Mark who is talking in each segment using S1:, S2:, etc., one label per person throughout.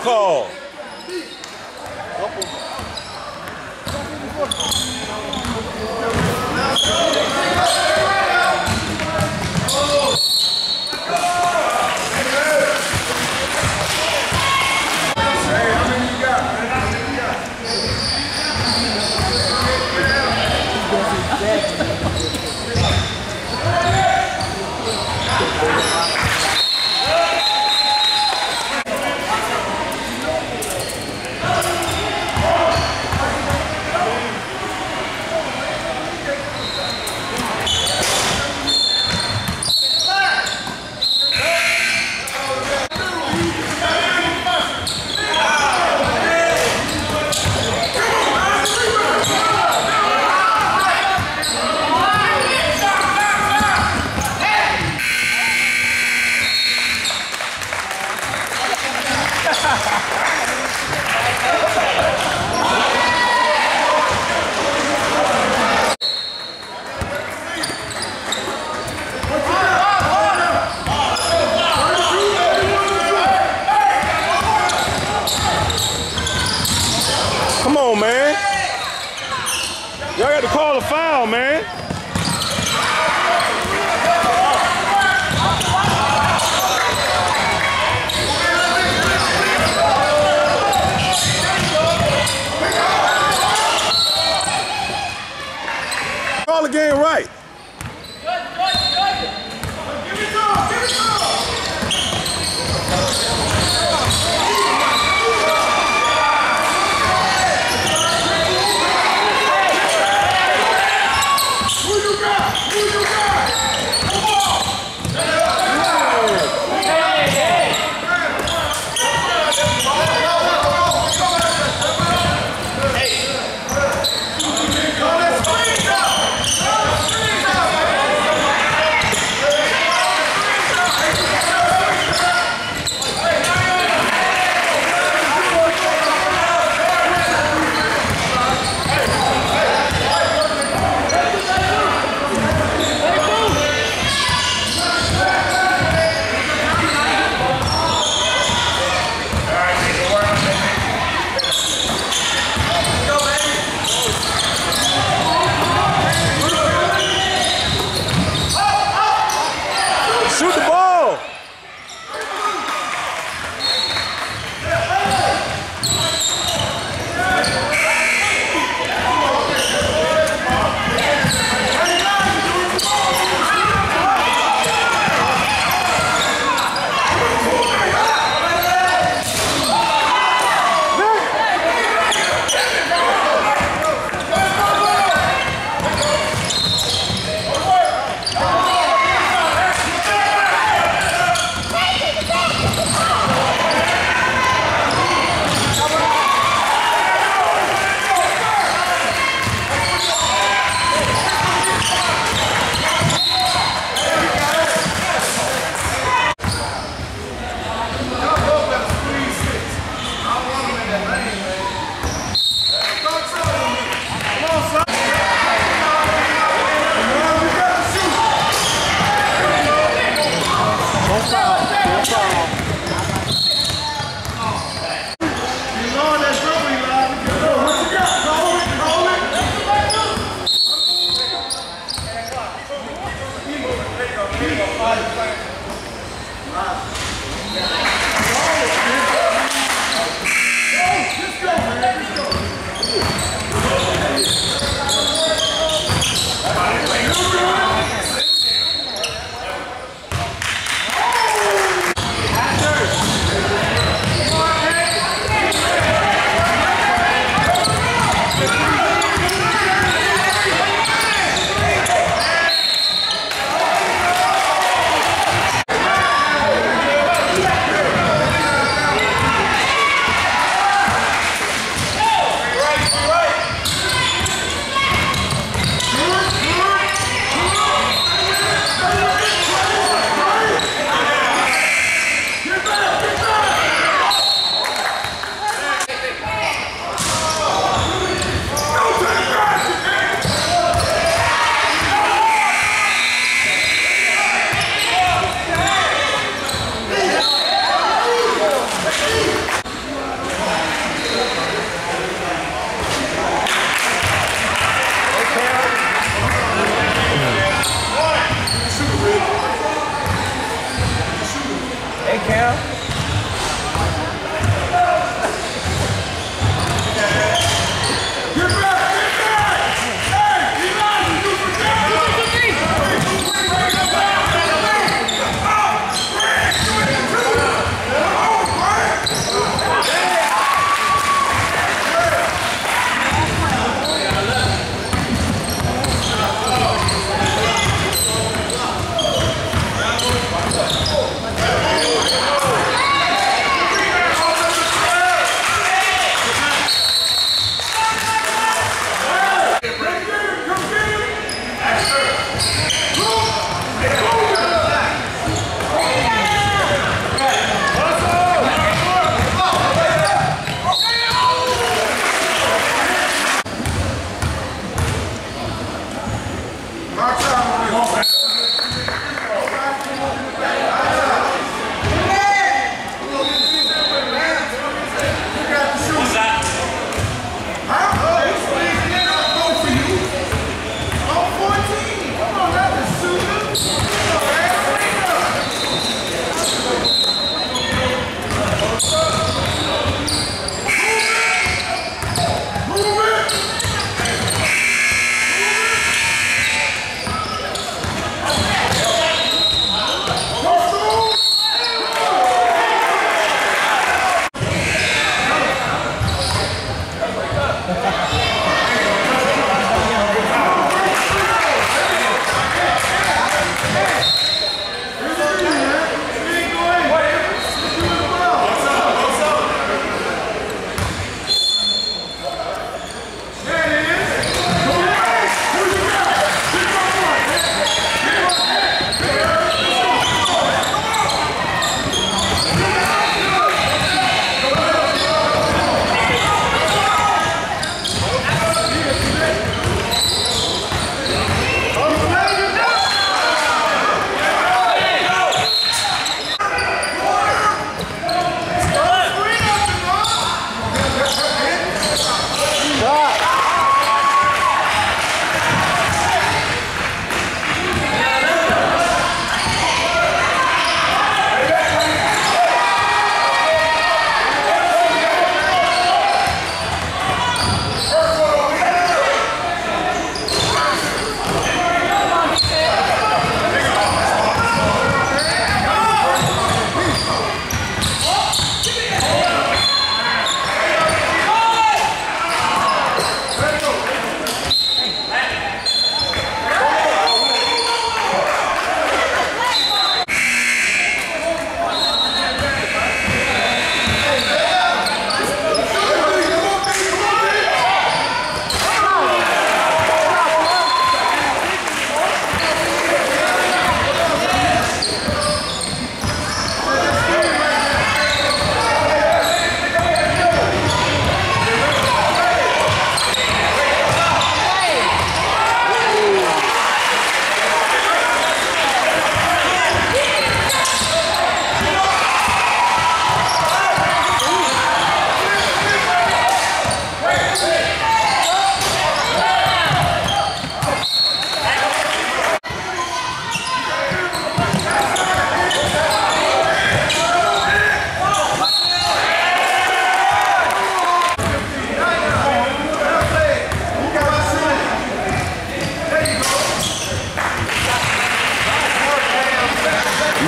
S1: call. Come on, man. Y'all got to call a foul, man. Call the game right. Shoot the ball!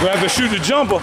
S1: We have to shoot the jumper.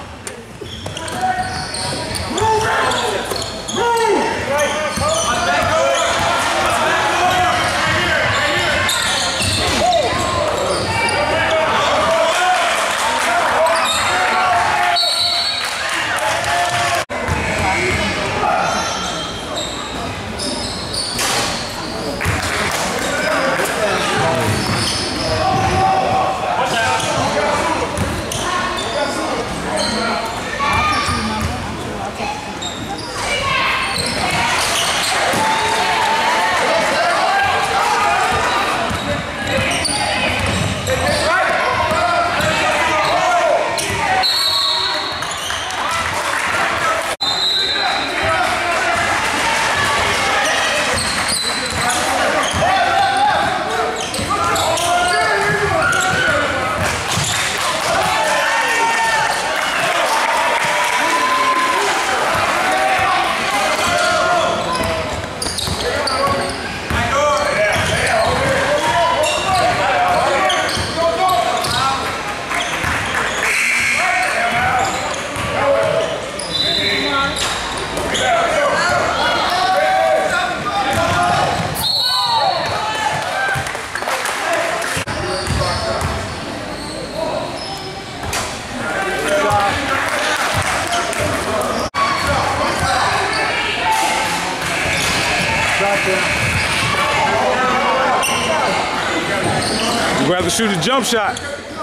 S1: You'd rather shoot a jump shot.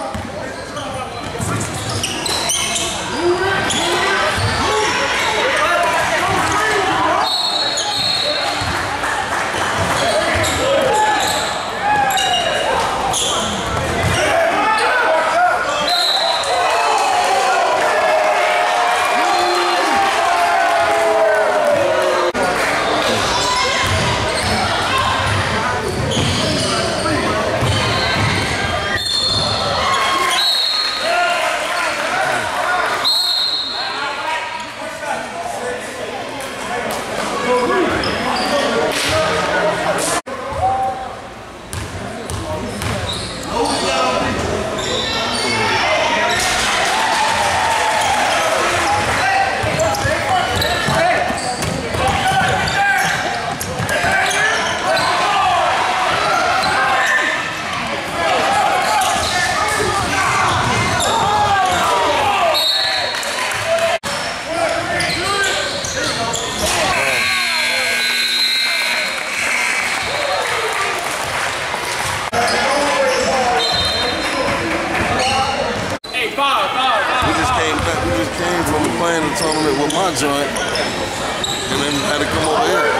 S2: Playing the tournament with my joint, and then had to come over here.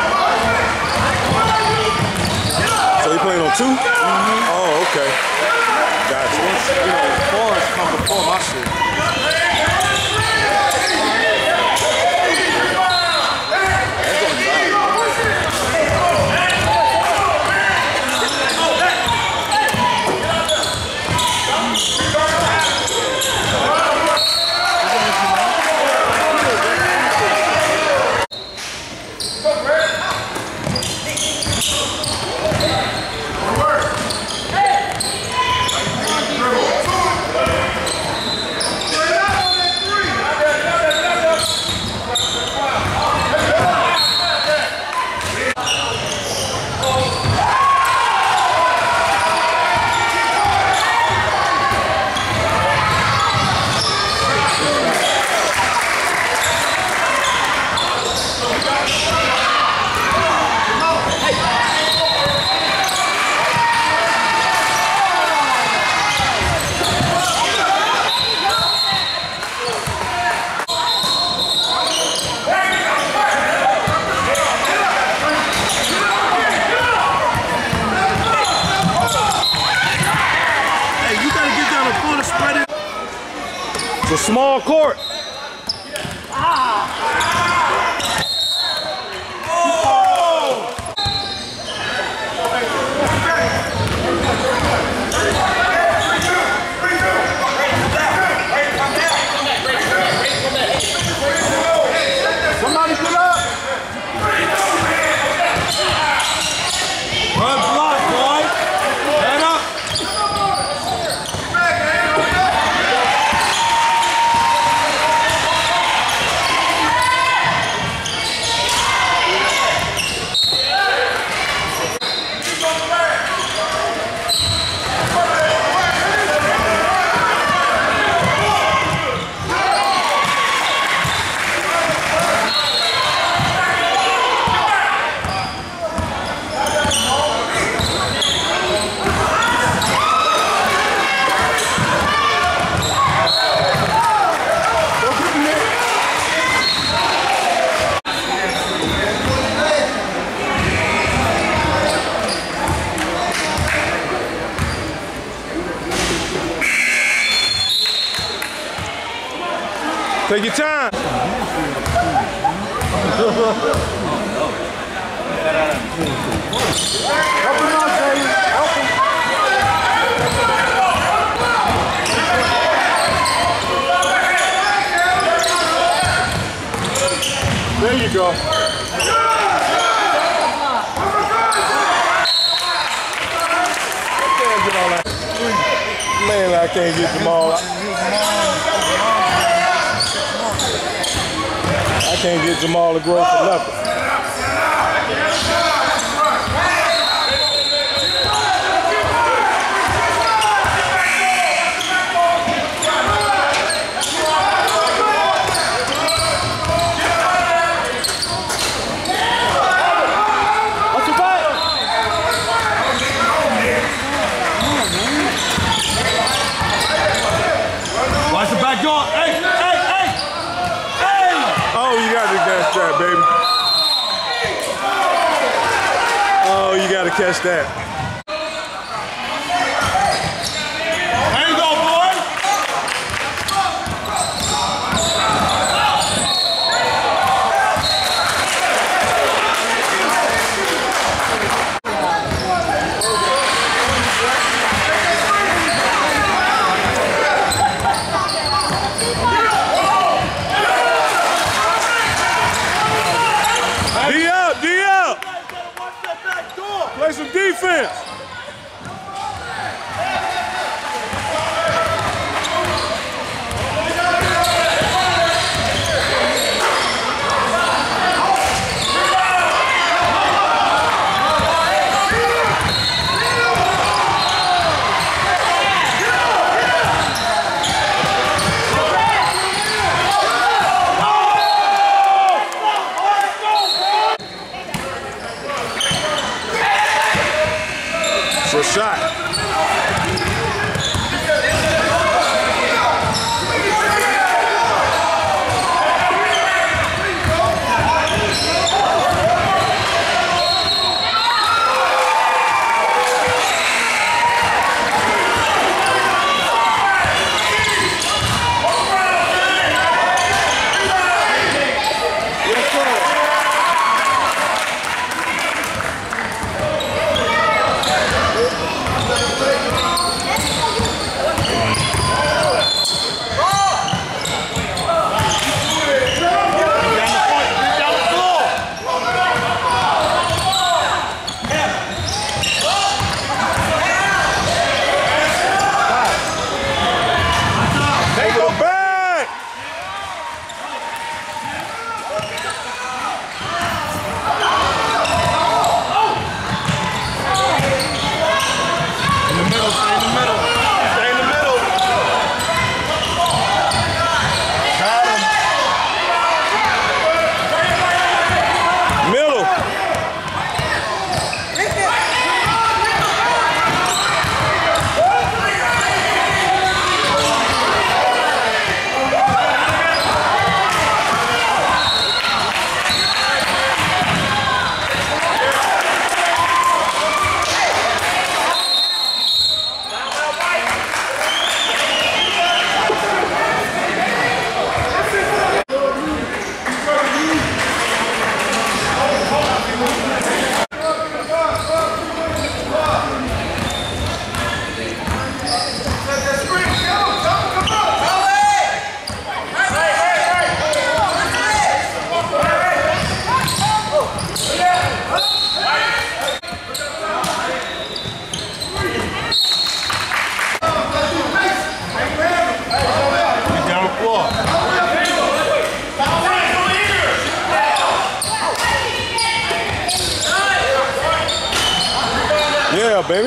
S1: So you playing on 2? Mm-hmm. Oh, okay. Gotcha.
S2: You know, Forrest come before my shit.
S1: It's a small court.
S2: Somebody get up. Good block, boy. Head up.
S1: Take your time.
S3: Help him out, David. Help him. There you go.
S1: Man, I can't get Jamal. I can't get Jamal to grow for nothing.
S3: Watch the back door. Hey, hey, hey! Hey!
S1: Oh, you got to catch that, baby. Oh, you got to catch that.
S3: There you go, boy!
S1: D up! Play some defense. It's a shot. Yeah, baby.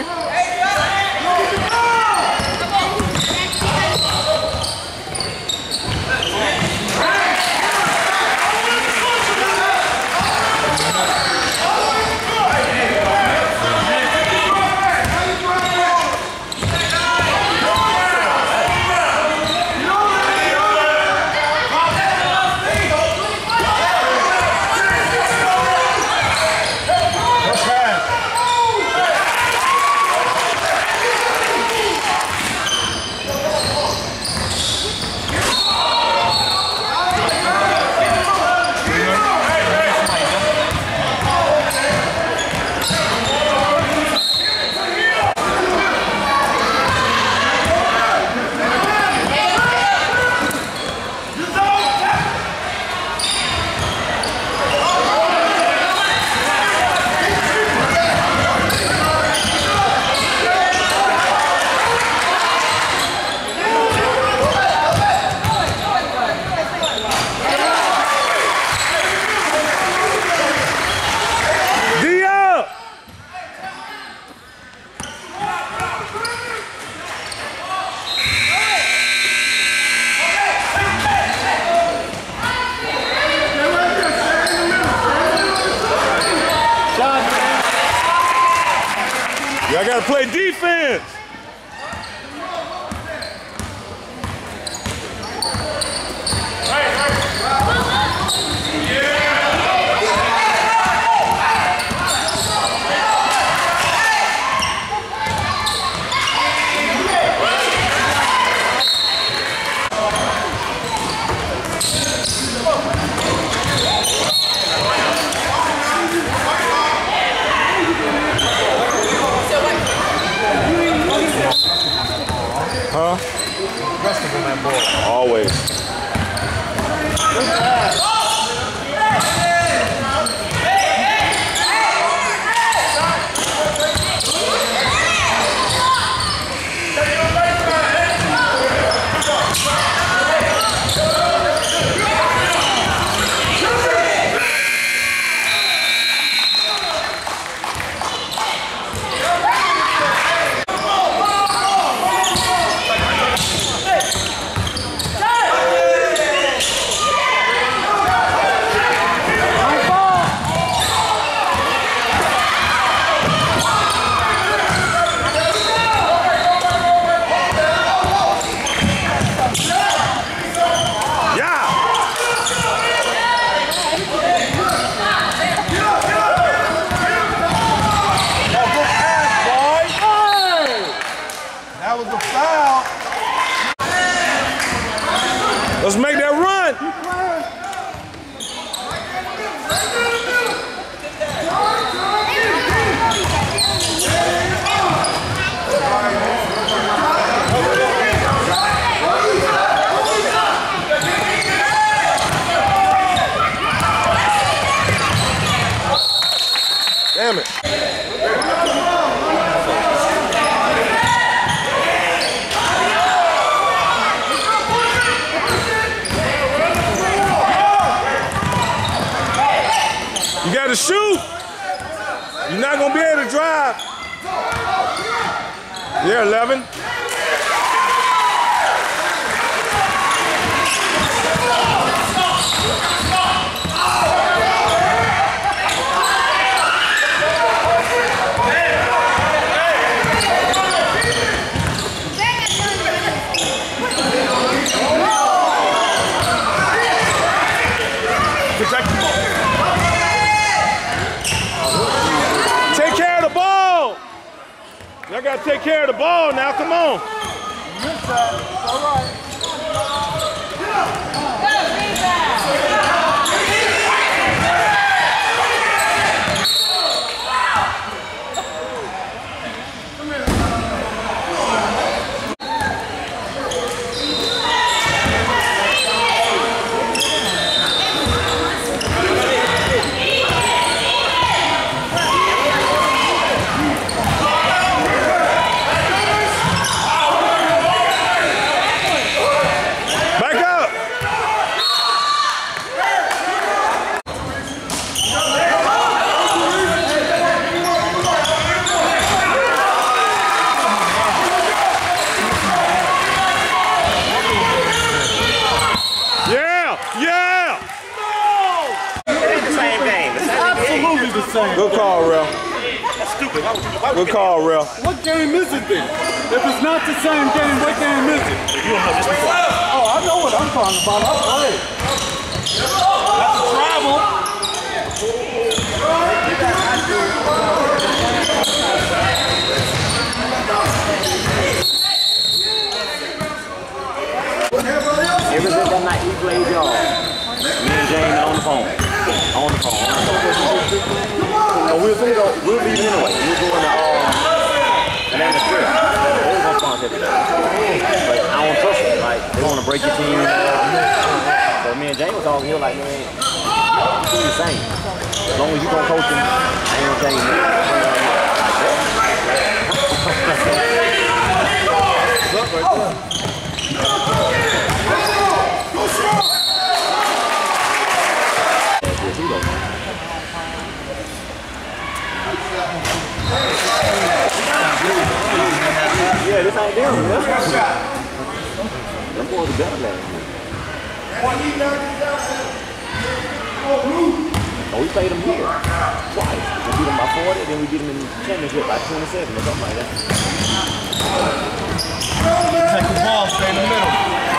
S1: gotta play defense. Huh?
S3: Aggressive on that ball.
S1: Always.
S3: That was a foul.
S1: Let's make that run. Damn it. You got to shoot. You're not going to be able to drive. Yeah, 11. Take care of the ball. Y'all got to take care of the ball now. Come on.
S3: Missed that. All right.
S1: Good call, Rel.
S4: That's stupid.
S1: Good call, Rel.
S3: What game is it then? If it's not the same game, what game is it?
S4: You don't know this before.
S3: Oh, I know what I'm talking about. I played. That's a travel.
S5: Ever since that night we played y'all, me and James on the phone. And we'll leave anyway. We're going to Atlanta Strip. They're going to sponsor everything. But I don't trust them. Like, they want to break your team. So me and James were talking, he was like, man, you do the same. As long as you don't coach him, I ain't gonna change nothing. Yeah, this ain't them. Them boys are better last year. Oh, we played them here twice. We beat them by 40, then we beat them in the championship by 27 or something like that.
S3: Take the ball, stay in the middle.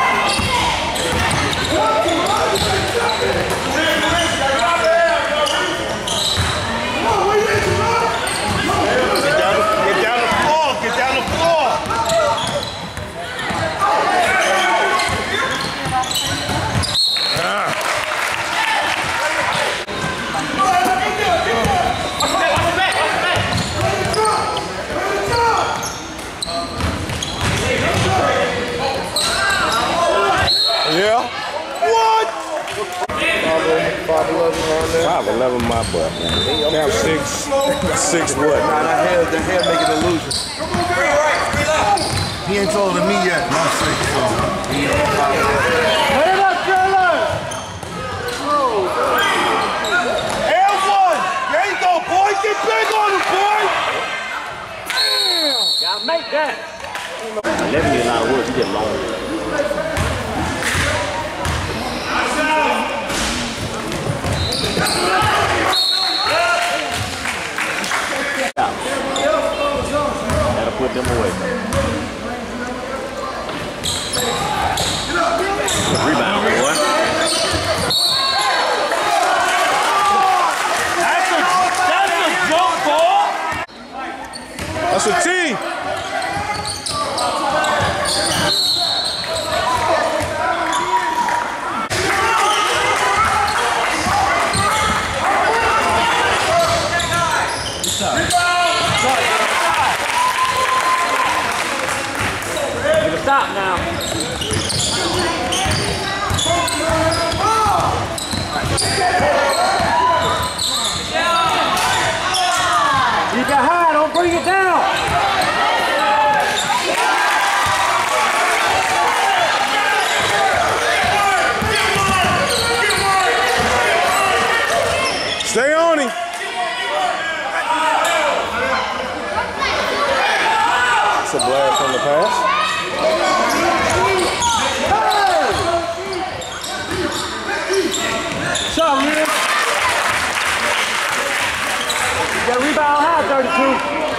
S3: Get down the floor, get down the floor.
S1: Yeah. What?
S5: 5'11" my butt, man.
S1: Count 6 what?
S3: Nah, that hair make an illusion. He ain't taller than me yet. I'm 6, so he ain't 5'11". Hit it up, Taylor! Air one! There you go, boy! Get big on him, boy! Damn!
S5: Gotta make that. 11 years out of work, you get long. That'll put them away. Rebound, boy.
S3: That's a jump ball!
S1: That's a T.
S5: Stop now. Keep it high, don't bring it down.
S1: Stay on him. It's a blast from the pass.
S5: Shot, man. You got a rebound high, 32.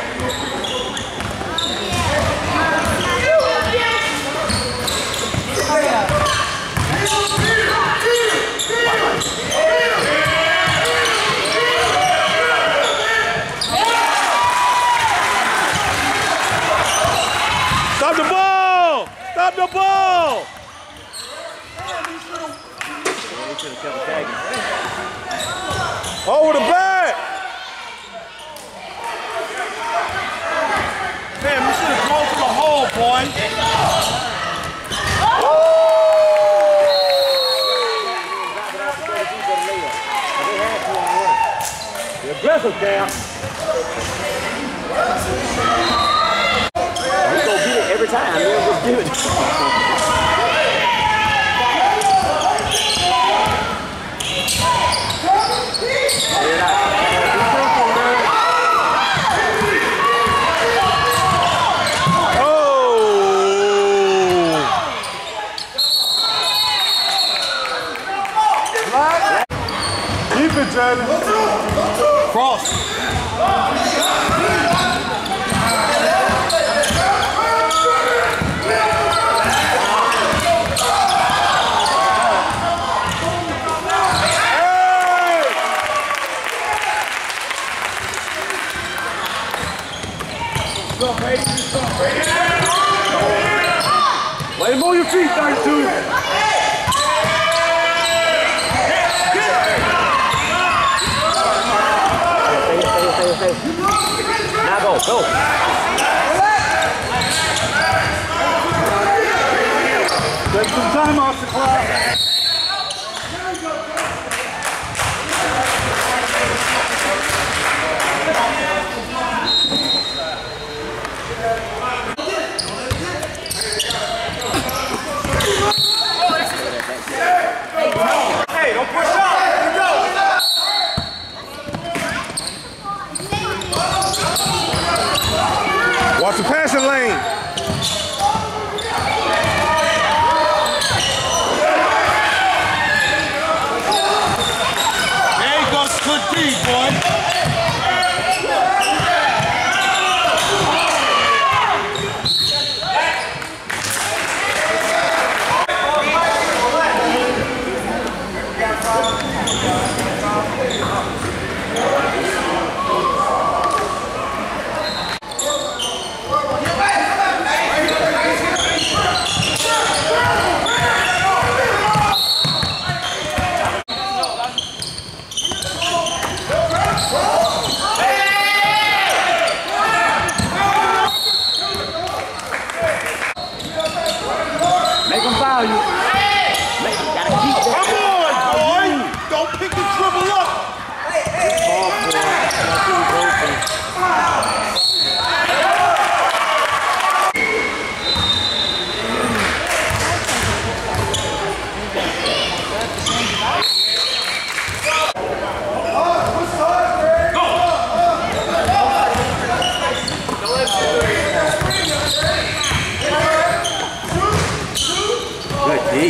S1: Stop the ball! Stop the ball! Over the back!
S3: Damn, you should have thrown to the hole, boy.
S5: You're aggressive, Cam. We go beat it every time. We'll just do it.
S3: Keep it, Jalen. Cross.
S5: Way to move your feet, 32. Now go, go.
S3: Take some time off the clock.
S1: Hey, don't push up. Here we go. Watch the passing lane.
S5: Make them foul you. Gotta keep that.
S1: Come on, boy. Don't pick the dribble up.
S5: Ball for good D.